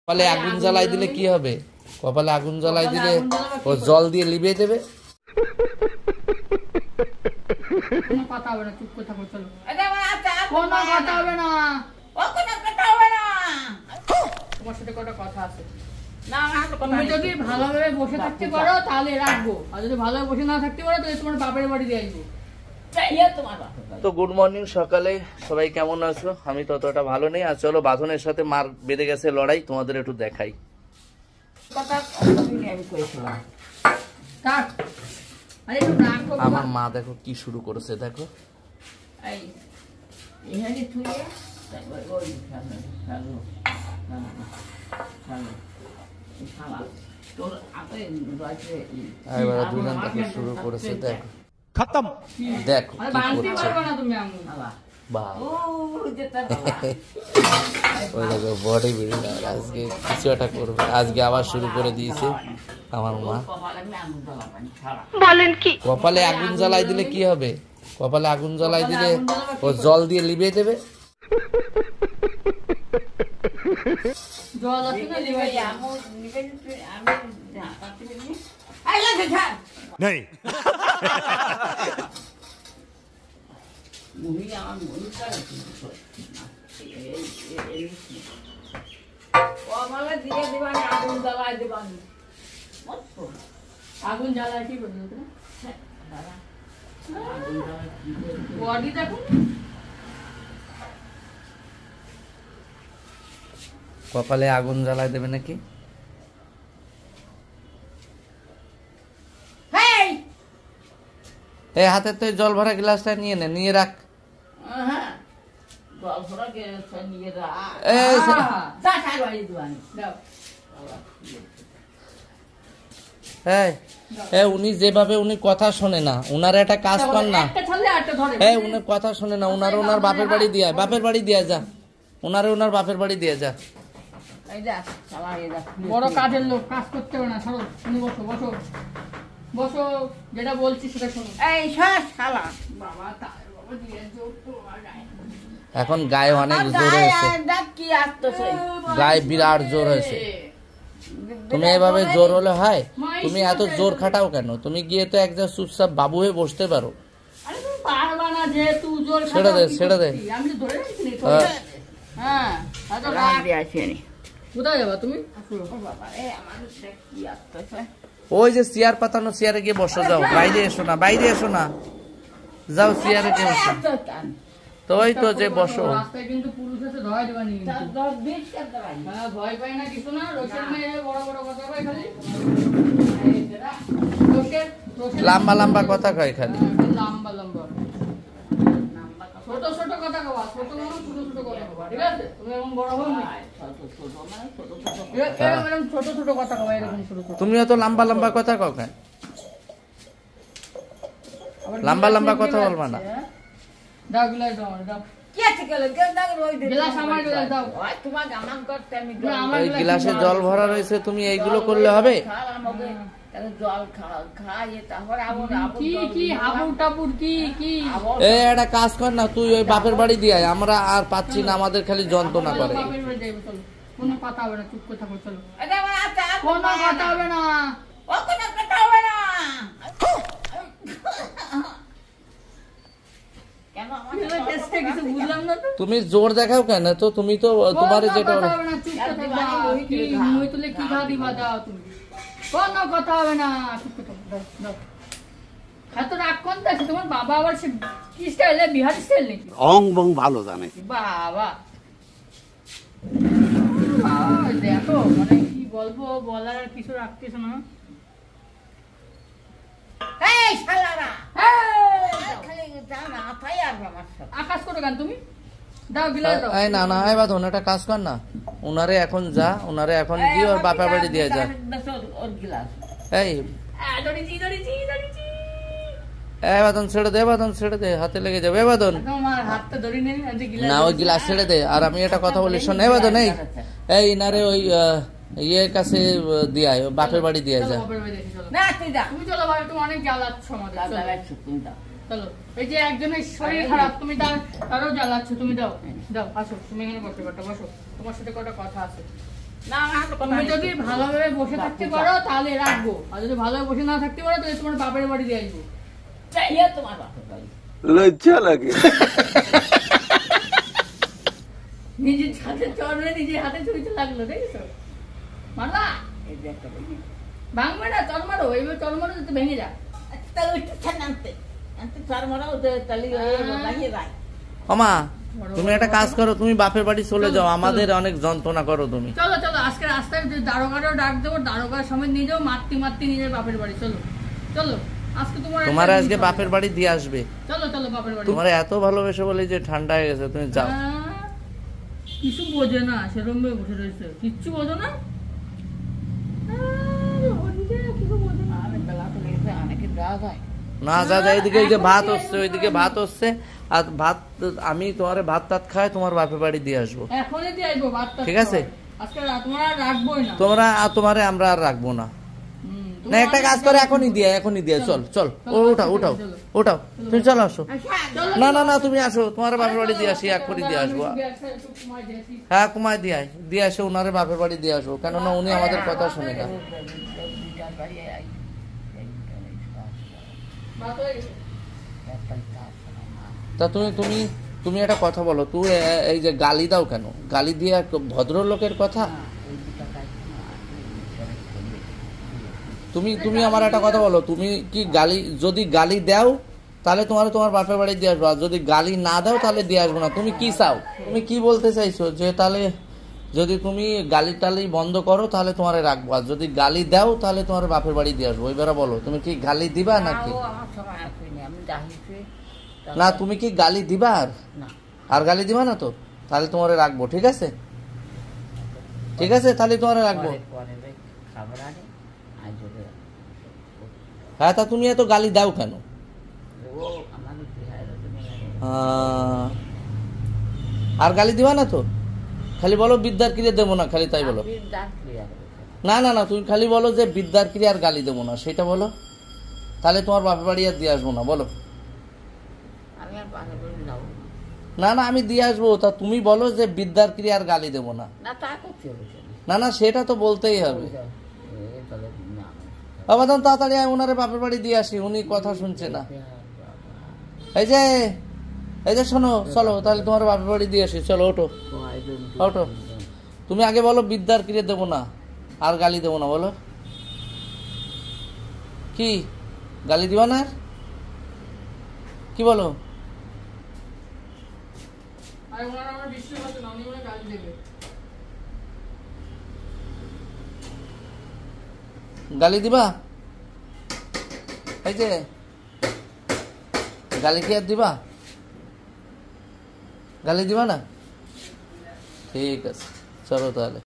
কপালে আগুন জ্বালাই দিলে কি হবে? কপালে আগুন জ্বালাই দিলে ও জল দিয়ে লিবিয়ে দেবে। কোনো কথা হবে না, চুপ করে থাকো, চলো। কোনো কথা হবে না, তোমার সাথে কটা কথা আছে। তুমি যদি ভালোভাবে বসে থাকতে পারো তাহলে রাখবো, আর যদি ভালোভাবে বসে না থাকতে পারো তাহলে তোমার বাপের বাড়ি দিয়ে আসবো। তো গুড মর্নিং, সকালে সবাই কেমন আছো? আমি ততটা ভালো নেই। আর চলো বাঁধনের সাথে মার বেঁধে গেছে লড়াই, তোমাদের একটু দেখাই। আমার মা দেখো কি শুরু করেছে, দেখো। এবার দুজন থেকে শুরু করেছে, দেখো খতম, দেখো কি করছে। ওই দেখো বডি বিল্ডার আজকে কিছু একটা করবে, আজকে আবার শুরু করে দিয়েছে আমার মা। বলেন কি? কপালে আগুন জ্বালাই দিলে কি হবে? কপালে আগুন জ্বালাই দিলে ও জল দিয়ে লিবিয়ে দেবে। नहीं আগুন জ্বালায় কি করবে? বডি দেখো, কপালে আগুন জ্বালাই দেবে নাকি? এই হাতে তো জল ভরা গ্লাসটা নিয়ে নে, নিয়ে রাখ। উনি যেভাবে উনি কথা শোনে না, উনার একটা কাজ কর না। উনি কথা শোনে না, ওনার বাপের বাড়ি দিয়ে, বাপের বাড়ি দিয়ে যা, ওনার বাপের বাড়ি দিয়ে যা। বড় কাজের লোক, কাজ করতে হবে না, সরো। তুমি বসো বসো বসো, যেটা বলছি সেটা শোনো। এখন গায়ে অনেক জোর হয়েছে, গায়ে বিরাট জোর হয়েছে। তুমি এভাবে জোর হলে হয়? তুমি এত জোর খাটাও কেন? তুমি গিয়ে তো একদম চুপচাপ বাবু হয়ে বসতে পারো। ছেড়ে দে, ছেড়ে দে। কোথায় যাবা তুমি? ওই যে চেয়ার পাতানো, চেয়ারে গিয়ে বসো, যাও। বাইরে এসো না, বাইরে এসো না, যাও চেয়ারে গিয়ে বসো। তো ওই তো যে বসো। রাস্তায় কিন্তু পুলিশ এসে ধরে দেবা নি, ভয় পাই না কিছু না। রোষের মেয়ে বড় বড় কথা কয় খালি, লম্বা লম্বা কথা কয় খালি, লম্বা লম্বা। ছোট ছোট কথা কবা, ছোট মানুষ ছোট ছোট কথা কবা, ঠিক আছে? তুমি এমন বড় হও না, ছোট ছোট কথা কবা, এরকম ছোট ছোট। তুমিও তো লম্বা লম্বা কথা কও কেন? লম্বা লম্বা কথা বলবা না। দাও গিলাস দাও, দাও। ওই গ্লাসে জল ভরা রয়েছে, তুমি এইগুলো করলে হবে? একটা কাজ কর না, তুই ওই বাপের বাড়ি দিয়ে আয়, আমরা আর পাচ্ছি না, আমাদের খালি যন্ত্রণা করে। কোনো কথা হবে না, চুপ করে থাকো, চলো। কোনো কথা হবে না, তুমি জোর দেখাও কেন? তো তুমি তো তোমার যেটা কোনো কথা হবে না, এত রাগ করতে আছে তোমার বাবা? আবার সে কি স্টাইলে, বিহারি স্টাইল নাকি? অং বং ভালো জানে বাবা। দেখো মানে কি বলবো, বলার আর কিছু রাখতেছ না। আকাশ করো কেন তুমি? দাও গিলাস দাও। এই না না, এই বাদ, একটা কাজ কর না, উনারে এখন যা, উনারে এখন গিয়ে ওর বাপের বাড়ি দিয়ে যা। এই বাদন ছেড়ে দে, বাদন ছেড়ে দে, হাতে লেগে যাবে। বাদন না, ওই গিলাস ছেড়ে দে। আর আমি একটা কথা বলি, শোন। বাদন এই নারে ওই ইয়ের কাছে দিয়ে আয়, বাপের বাড়ি দিয়ে যা। তুমি চলো ভাই, তুমি অনেক জ্বালাচ্ছ আমাদের। চলো, এই যে একজনের শরীর খারাপ, তুমি তারও জ্বালাচ্ছ। তুমি দাও দাও, আসো, তুমি এখানে বসে বসো, তোমার সাথে কটা কথা আছে। তুমি যদি ভালোভাবে বসে থাকতে পারো তাহলে রাখবো, আর যদি ভালোভাবে বসে না থাকতে পারো তাহলে তোমার বাপের বাড়ি দিয়ে আসবো। তোমার বাপের বাড়ি লজ্জা লাগে। নিজের হাতে চড়লে নিজের হাতে ছুঁইতে লাগলো, দেখেছো? মারবা এই যে একটা বাড়ি। ভাঙবে না, চড় মারো, এইভাবে চড় মারো যাতে ভেঙে যায়। তাহলে একটু ছাড় আনতে চার মারাও তাহলে লাগিয়ে যায়। আমা তুমি একটা কাজ করো, তুমি বাপের বাড়ি চলে যাও, আমাদের অনেক যন্ত্রণা করো তুমি। চলো চলো, আজকে রাস্তায় দারোগারও ডাক দেবো, দারোগার সমেত নিয়ে যাও, মারতে মারতে নিজের বাপের বাড়ি। চলো চলো, আজকে তোমার আজকে বাপের বাড়ি দিয়ে আসবে। চলো চলো বাপের বাড়ি। তোমার এত ভালোবেসে বলে যে ঠান্ডা হয়ে গেছে, তুমি যাও। কিছু বোঝে না, সেরকম ভাবে বসে রয়েছে, কিচ্ছু বোঝো না। বেলা তো লেগেছে, অনেকে যাওয়া যায় না যা যায়, এদিকে ওই যে ভাত হচ্ছে, ওইদিকে ভাত হচ্ছে, আর ভাত আমি তোমার ভাত টাত খাই তোমার বাপের বাড়ি দিয়ে আসবো। এখনই দিয়ে আসবো ভাতটা, ঠিক আছে? আজকে তোমরা আর রাখবোই না, তোমারে আমরা আর রাখবো না। না একটা কাজ করে এখনই দিয়ে চল চল, ওঠাও তুমি চলো, আসো। না না না তুমি আসো, তোমার বাপের বাড়ি দিয়ে আসি, এক করে দিয়ে আসবো। হ্যাঁ কুমায় দিয়ে আসো, ওনারে বাপের বাড়ি দিয়ে আসবো, কেননা উনি আমাদের কথা শুনে না। তা তুমি একটা কথা বলো, তুই এই যে গালি দাও কেন? গালি দিয়ে ভদ্রলোকের কথা। তুমি আমার একটা কথা বলো, তুমি কি যদি গালি দাও তাহলে তোমার বাপের বাড়ি দিয়ে আসবো, আর যদি গালি না দাও তাহলে দিয়ে আসবো না। তুমি কি চাও? তুমি কি বলতে চাইছো? যে তাহলে যদি তুমি গালি টালি বন্ধ করো তাহলে তোমারে রাখবো, আর যদি গালি দাও তাহলে তোমার বাপের বাড়ি দিয়ে আসবো। এবারে বলো, তুমি কি গালি দিবা নাকি না? তুমি কি গালি দিবা? আর গালি দিবা না তো? তাহলে তোমারে রাখবো, ঠিক আছে? ঠিক আছে, তাহলে তোমারে রাখবো। হ্যাঁ, তা তুমি এত গালি দাও কেন? আর গালি দিবা না তো? খালি বলো বিদ্যার ক্রিয়া দেবো না, খালি তাই বলো। না না না, তুমি খালি বলো যে বিদ্যার ক্রিয়া আর গালি দেবো না, সেটা বলো। তাহলে তোমার বাপের বাড়ি আর দিয়ে আসবো না, বলো। না না, আমি দিয়ে আসবো, তা তুমি বলো যে বিদ্যার ক্রিয়া আর গালি দেবো না। না না, সেটা তো বলতেই হবে। বাবা তখন তাড়াতাড়ি ওনারে বাপের বাড়ি দিয়ে আসি, উনি কথা শুনছে না। এই যে শোনো, চলো তাহলে তোমার বাপের বাড়ি দিয়ে আসি, চলো ওঠো। তুমি আগে বলো বিদ্যার ক্রিয়া দেবো না আর গালি দেবো না, বলো। কি গালি দিবা না? কি বলো? গালি দিবা? এই যে গালি কি আর দিবা? গালি দিবা না? ঠিক আছে, চলো তাহলে।